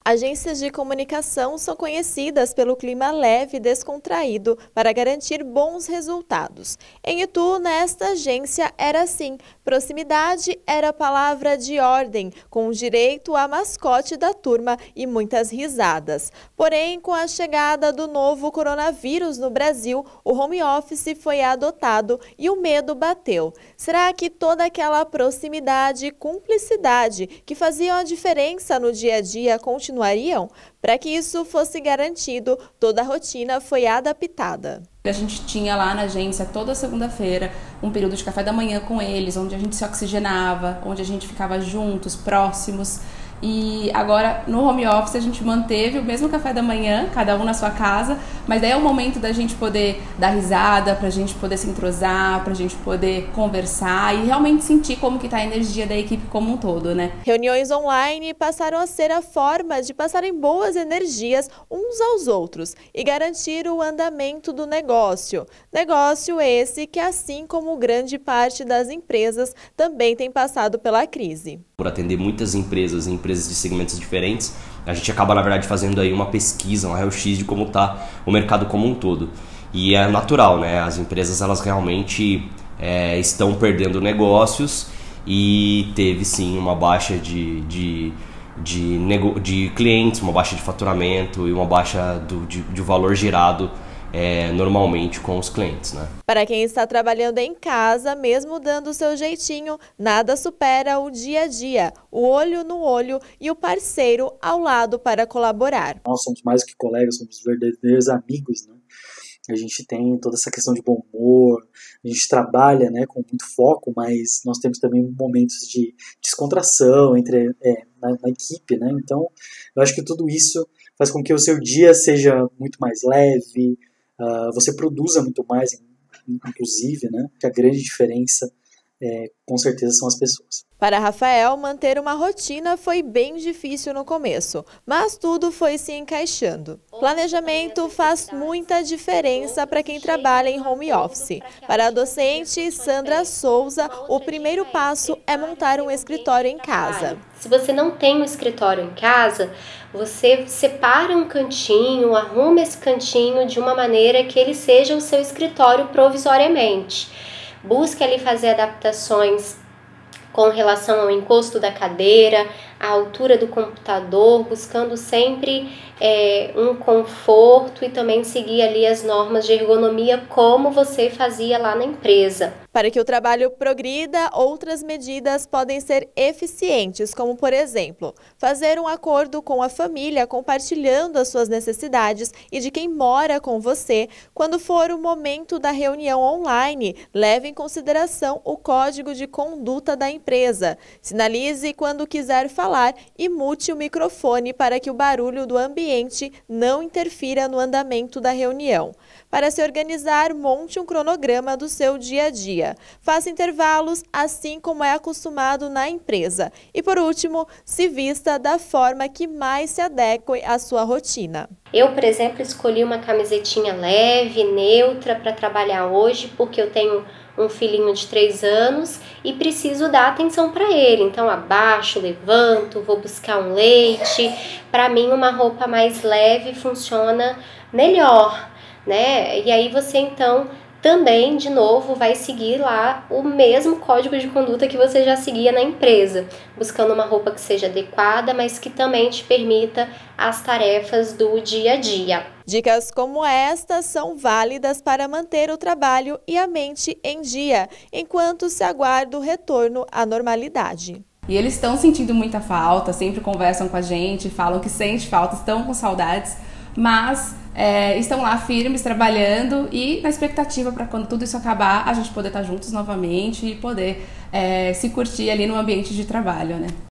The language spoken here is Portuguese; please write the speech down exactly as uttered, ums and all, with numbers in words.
Agências de comunicação são conhecidas pelo clima leve e descontraído para garantir bons resultados. Em Itu, nesta agência, era assim. Proximidade era a palavra de ordem, com direito a mascote da turma e muitas risadas. Porém, com a chegada do novo coronavírus no Brasil, o home office foi adotado e o medo bateu. Será que toda aquela proximidade e cumplicidade que faziam a diferença no dia a dia continuam? Continuariam? Para que isso fosse garantido, toda a rotina foi adaptada. A gente tinha lá na agência toda segunda-feira um período de café da manhã com eles, onde a gente se oxigenava, onde a gente ficava juntos, próximos. E agora no home office a gente manteve o mesmo café da manhã, cada um na sua casa, mas daí é o momento da gente poder dar risada, pra gente poder se entrosar, pra gente poder conversar e realmente sentir como que tá a energia da equipe como um todo, né? Reuniões online passaram a ser a forma de passarem boas energias uns aos outros e garantir o andamento do negócio. Negócio esse que, assim como grande parte das empresas, também tem passado pela crise. Por atender muitas empresas, empresas de segmentos diferentes, a gente acaba, na verdade, fazendo aí uma pesquisa, um raio-x de como está o mercado como um todo. E é natural, né? As empresas, elas realmente é, estão perdendo negócios e teve, sim, uma baixa de, de, de, nego... de clientes, uma baixa de faturamento e uma baixa do, de, de valor gerado É, normalmente com os clientes, né? Para quem está trabalhando em casa, mesmo dando o seu jeitinho, nada supera o dia a dia, o olho no olho e o parceiro ao lado para colaborar. Nós somos mais do que colegas, somos verdadeiros amigos, né? A gente tem toda essa questão de bom humor, a gente trabalha, né, com muito foco, mas nós temos também momentos de descontração entre, é, na, na equipe, né? Então, eu acho que tudo isso faz com que o seu dia seja muito mais leve, Uh, você produza muito mais, inclusive, né? Que a grande diferença, é, com certeza, são as pessoas. Para Rafael, manter uma rotina foi bem difícil no começo, mas tudo foi se encaixando. Planejamento faz muita diferença para quem trabalha em home office. Para a docente Sandra Souza, o primeiro passo é montar um escritório em casa. Se você não tem um escritório em casa, você separa um cantinho, arruma esse cantinho de uma maneira que ele seja o seu escritório provisoriamente. Busque ali fazer adaptações com relação ao encosto da cadeira, a altura do computador, buscando sempre é, um conforto e também seguir ali as normas de ergonomia como você fazia lá na empresa. Para que o trabalho progrida, outras medidas podem ser eficientes, como, por exemplo, fazer um acordo com a família compartilhando as suas necessidades e de quem mora com você. Quando for o momento da reunião online, leve em consideração o código de conduta da empresa. Sinalize quando quiser falar e mute o microfone para que o barulho do ambiente não interfira no andamento da reunião. Para se organizar, monte um cronograma do seu dia a dia. Faça intervalos, assim como é acostumado na empresa. E, por último, se vista da forma que mais se adeque à sua rotina. Eu, por exemplo, escolhi uma camisetinha leve, neutra para trabalhar hoje, porque eu tenho um filhinho de três anos e preciso dar atenção para ele. Então, abaixo, levanto, vou buscar um leite. Para mim, uma roupa mais leve funciona melhor, né? E aí você, então, também, de novo, vai seguir lá o mesmo código de conduta que você já seguia na empresa, buscando uma roupa que seja adequada, mas que também te permita as tarefas do dia a dia. Dicas como estas são válidas para manter o trabalho e a mente em dia, enquanto se aguarda o retorno à normalidade. E eles estão sentindo muita falta, sempre conversam com a gente, falam que sente falta, estão com saudades, mas é, estão lá firmes, trabalhando e na expectativa para quando tudo isso acabar, a gente poder estar juntos novamente e poder é, se curtir ali no ambiente de trabalho, né?